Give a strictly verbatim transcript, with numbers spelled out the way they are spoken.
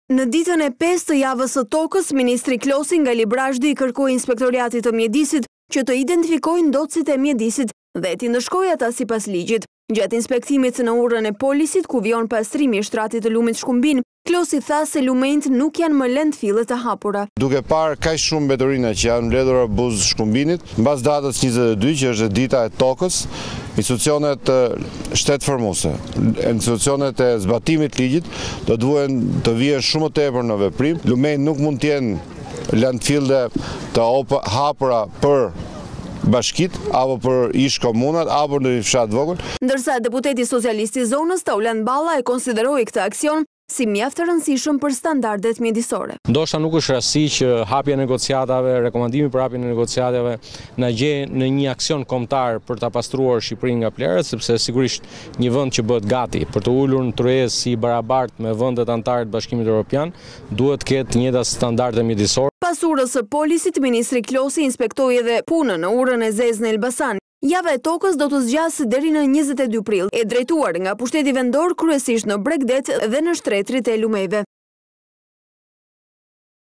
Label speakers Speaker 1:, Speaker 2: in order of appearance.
Speaker 1: Në ditën e pesë të javës së tokës, Ministri Klosi nga Librashdi i kërkoi Inspektoriatit të Mjedisit që të identifikojë ndotësit e mjedisit dhe t'i ndëshkojë ata sipas ligjit. Gjatë inspektimit në urën e polisit ku vijon pastrimi i shtratit të lumit Shkumbin, Klosi tha se lumenjt nuk janë më lënë fillet të hapura.
Speaker 2: Duke parë kaq shumë mbeturina që janë mbledhur buz Shkumbinit, mbas datës njëzet e dy që është dita e tokës, institucionet shtetëformuese, institucionet e zbatimit ligjit do duhen të vihen shumë më tepër në veprim. Lumenjt nuk mund të jenë landfille të hapura për bashkit, apo për ish komunat, apo në një fshat vogël.
Speaker 1: Ndërsa deputeti socialist i zonës Tauland Balla e konsideroi këtë aksion si mjaft të rëndësishëm për standardet mjedisore.
Speaker 3: Ndoshta nuk është rasti që hapja e negociatave, rekomandimi për hapjen e negociatave na gjej në një aksion kombëtar për ta pastruar Shqipërinë nga plerët, sepse sigurisht një vend që bëhet gati për të ulur në tryezë si barabartë me vendet anëtare të Bashkimit Evropian, duhet të ketë të njëjta standarde mjedisore.
Speaker 1: Pas urës së polisit, Ministri Klosi inspektoi edhe punën në urën e zezë në Elbasan. Java e tokës do të zgjasë deri në njëzet e dy prill, e drejtuar nga pushteti vendor kryesisht në Bregdet dhe në shtretrit e lumejve.